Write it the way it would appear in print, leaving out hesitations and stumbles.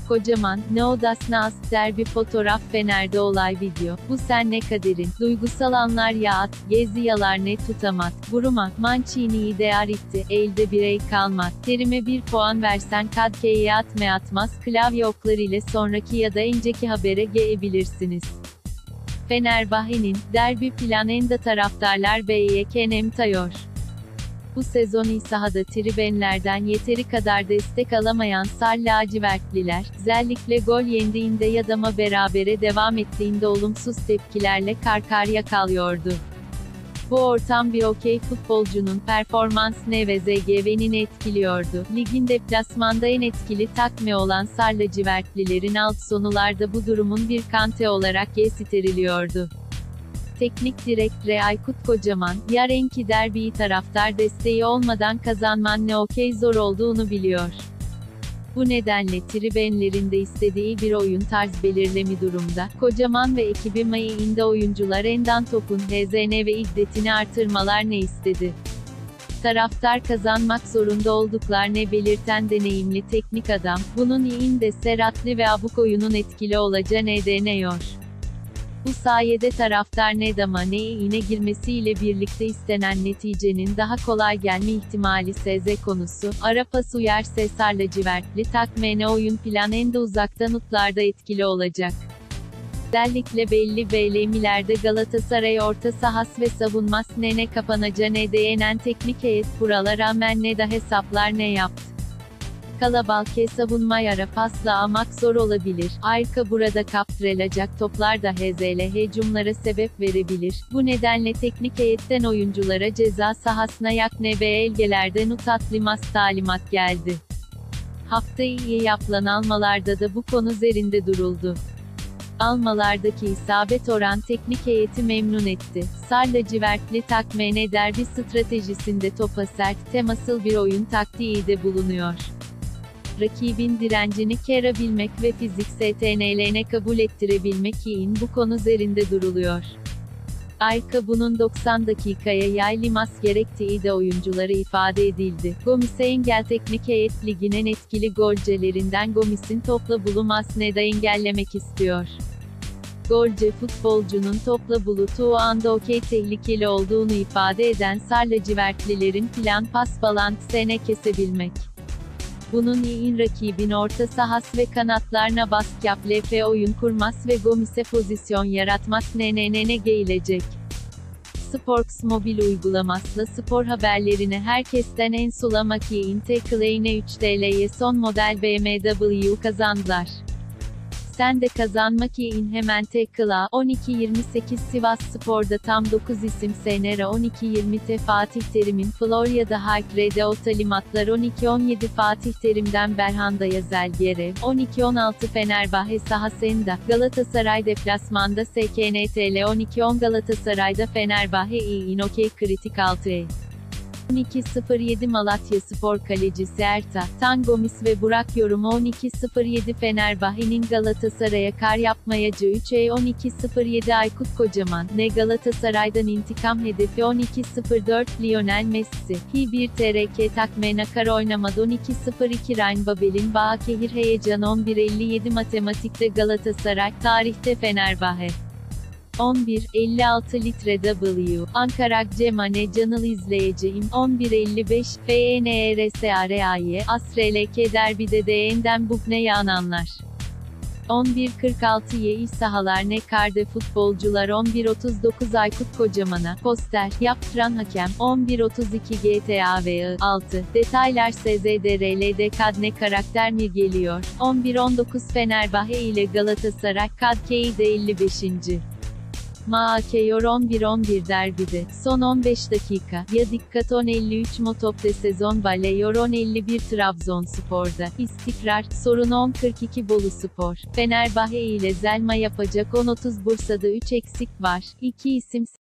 Kocaman, No Das Nas, derbi fotoğraf Fener'de olay video. Bu sen ne kaderin, duygusal anlar ya at, gezi yalar ne tutamat, Buruma, Mancini'yi değer itti, elde birey kalmat, terime bir puan versen kadkeye at me atmaz, klavye okları ile sonraki ya da önceki habere gelebilirsiniz. Fenerbahçe'nin, derbi planında taraftarlar beklenen tayor. Bu sezon sahada tribünlerden yeteri kadar destek alamayan sarı lacivertliler, özellikle gol yendiğinde ya da berabere devam ettiğinde olumsuz tepkilerle karşıya kalıyordu. Bu ortam bir okey futbolcunun performansını ve ZGV'ni etkiliyordu. Ligin deplasmanda en etkili takme olan sarı lacivertlilerin alt sonularda bu durumun bir kante olarak gösteriliyordu. Teknik direktör Aykut Kocaman, yarınki derbiyi taraftar desteği olmadan kazanman ne okey zor olduğunu biliyor. Bu nedenle tribünlerinde istediği bir oyun tarzı belirlemi durumda. Kocaman ve ekibi Mayıs'ında oyuncular endan topun hızını ve iddetini artırmalar ne istedi. Taraftar kazanmak zorunda olduklarını belirten deneyimli teknik adam, bunun iyinde seratlı ve abuk oyunun etkili olacağını deniyor. Bu sayede taraftar ne yine girmesiyle birlikte istenen neticenin daha kolay gelme ihtimali söz konusu. Ara pas uyarsa sarı lacivertli takmene oyun planında uzaktan utlarda etkili olacak. Özellikle belli beylemlerde Galatasaray orta sahası ve savunması ne kapanacağını değinen teknik heyet buralara rağmen ne de hesaplar ne yaptı. Kalabalık savunma ara pasla almak zor olabilir. Ayrıca burada kaptırılacak toplar da hücumlara sebep verebilir. Bu nedenle teknik heyetten oyunculara ceza sahasına yakne ve elgelerden utatlimas talimat geldi. Haftayı iyi yapılan almalarda da bu konu üzerinde duruldu. Almalardaki isabet oran teknik heyeti memnun etti. Sarı lacivertli takmene derbi stratejisinde topa sert, temasıl bir oyun taktiği de bulunuyor. Rakibin direncini kırabilmek ve fiziksel yeteneğine kabul ettirebilmek için bu konu üzerinde duruluyor. Ayrıca bunun 90 dakikaya yayılması gerektiği de oyunculara ifade edildi. Gomis'e engel teknik heyet ligin en etkili golcülerinden Gomis'in topla bulunmasını da engellemek istiyor. Golcü futbolcunun topla bulunduğu anda okey tehlikeli olduğunu ifade eden sarı lacivertlilerin plan pas bağlantısını kesebilmek. Bunun için rakibin orta sahası ve kanatlarına baskı yapıp oyun kurması ve Gomis'e pozisyon yaratması ne gelecek. Sports mobil uygulamasıyla spor haberlerini herkesten en sulamak için Tackle'ine 3 TL'ye son model BMW kazandılar. Sen de kazanmak için hemen Tackle'a. 12.28 Sivasspor'da tam 9 isim Senera 12.20'te Fatih Terim'in Florya'da Haykre'de o talimatlar 12.17 Fatih Terim'den Berhanda Yazel Gerev 12.16 Fenerbahçe sahasında Galatasaray deplasmanda SKNTL 12.10 Galatasaray'da Fenerbahçe in okey kritik 6. 12.07 Malatyaspor kalecisi Ertan Gomis ve Burak yorumu 12.07 Fenerbahçe'nin Galatasaray'a kar yapmayacağı 12.07 Aykut Kocaman, ne Galatasaray'dan intikam hedefi 12.04 Lionel Messi, Hi1 TRK takmena kar oynamadı 12.02 Ryan Babel'in Bağkehir heyecan 11.57 Matematikte Galatasaray, tarihte Fenerbahçe. 11.56 litre W. Ankara Cemane Canıl izleyeceğim. 11.55 FNRSARA'yı Asreleke derbide de enden bukne yağananlar. 11.46 Ye sahalar ne karde futbolcular 11.39 Aykut Kocaman'a poster yaptıran hakem 11.32 GTAV 6 detaylar SZDRL'de kadne karakter mi geliyor 11.19 Fenerbahçe ile Galatasaray Kadke'yi de 55. Maakeyor 11-11 derbide, son 15 dakika, ya dikkat 10.53 Motop'te sezon baleyor 10.51 Trabzonspor'da, istikrar, sorun 10.42 Boluspor, Fenerbahçe ile Zelma yapacak 10.30 Bursa'da 3 eksik var, 2 isim